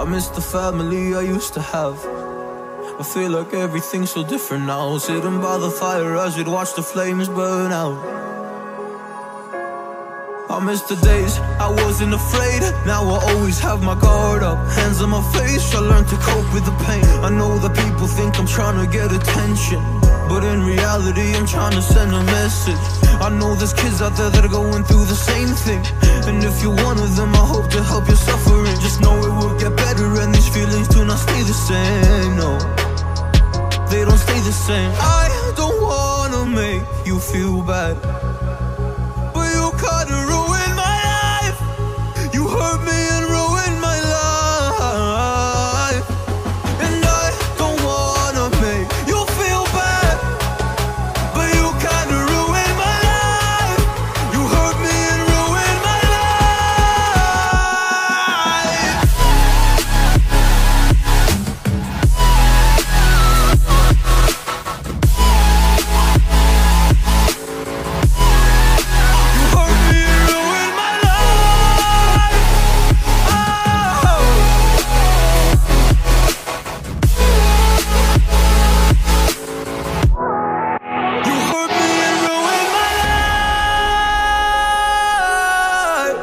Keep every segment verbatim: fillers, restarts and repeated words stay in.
miss the family I used to have. I feel like everything's so different now. Sitting by the fire as we'd watch the flames burn out. I miss the days I wasn't afraid. Now I always have my guard up, hands on my face. I learned to cope with the pain. I know that people think I'm trying to get attention, but in reality I'm trying to send a message. I know there's kids out there that are going through the same thing, and if you're one of them, I hope to help your suffering. Just know it will get better, and these feelings do not stay the same. No, they don't stay the same. I don't wanna make you feel bad, but you kinda ruined my life. You hurt me and ruined my life, and I don't wanna make you feel bad, but you kinda ruined my life. You hurt me and ruined my life. You hurt me and ruined my life. Oh. You hurt me and ruined my life.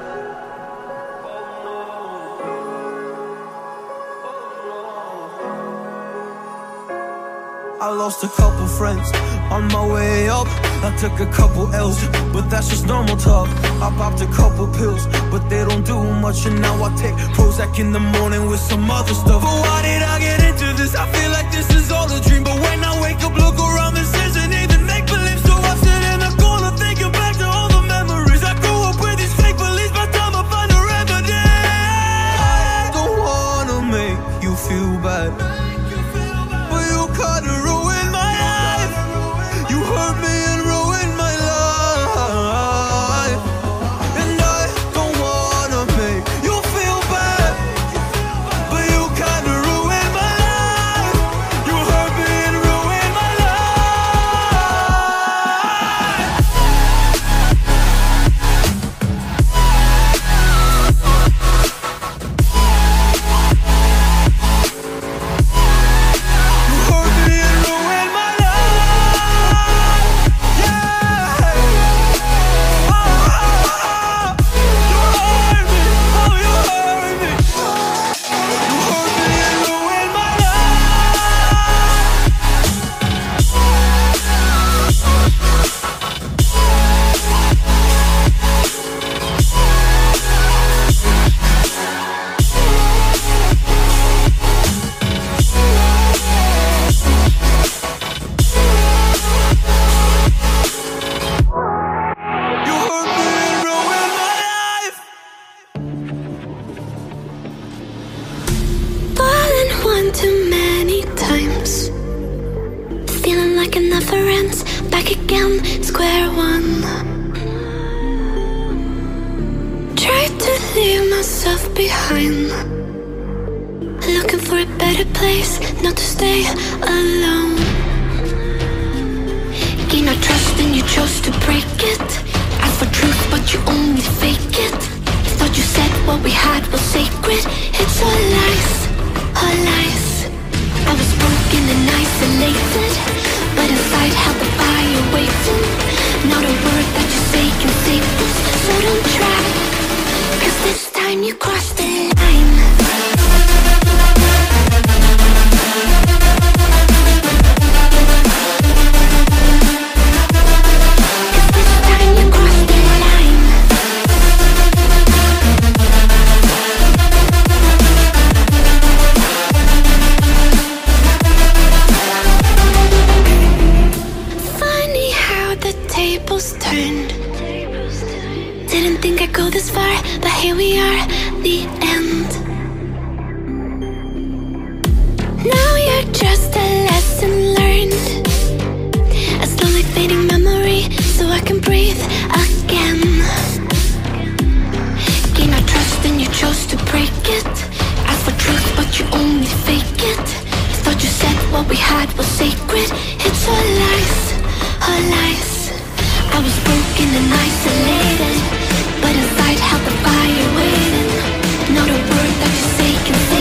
I lost a couple friends on my way up. I took a couple L's, but that's just normal talk. I popped a couple pills, but they don't do much. And now I take Prozac in the morning with some other stuff. But why did I get into this? I feel like this is all a dream, but when I wake up, look around, this isn't even make-believe. So I sit in a corner thinking back to all the memories. I grew up with these fake beliefs, by the time I find a remedy. I don't wanna make you feel bad, but you kinda ruined my life. You hurt me and ruined my life, and I don't wanna make you feel bad, but you kinda ruined my life. You hurt me and ruined my life. You hurt me and ruined my life. Yeah. Oh, you hurt me. Oh, you hurt me. You hurt me and ruined my life. You hurt me and ruined my life. Fallen one too many times, feeling like it never ends. Back again, square one. Tried to leave myself behind, looking for a better place, not to stay alone. Gain our trust and you chose to break it. Ask for truth but you only fake it. Thought you said what we had was sacred. It's all lies, all lies. I was broken and isolated, but inside held the fire waiting. Not a word that you say can save this, so don't try, cause this time you crossed the line. Cause this time you crossed the line. Funny how the tables turned. Didn't think I'd go this far, but here we are, the end. Now you're just a lesson learned, a slowly fading memory, so I can breathe again. Gain our trust and you chose to break it. Ask for truth but you only fake it. Thought you said what we had was sacred. It's all lies, all lies. I was broken and isolated, but inside held the fire waiting. Not a word that you say can save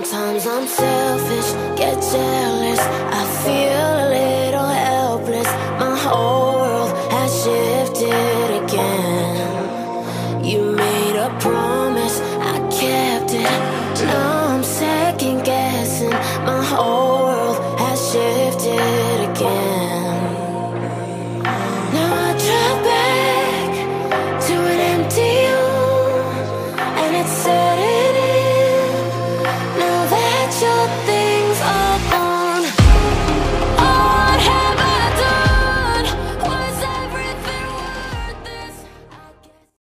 Sometimes I'm selfish, get jealous, I feel a little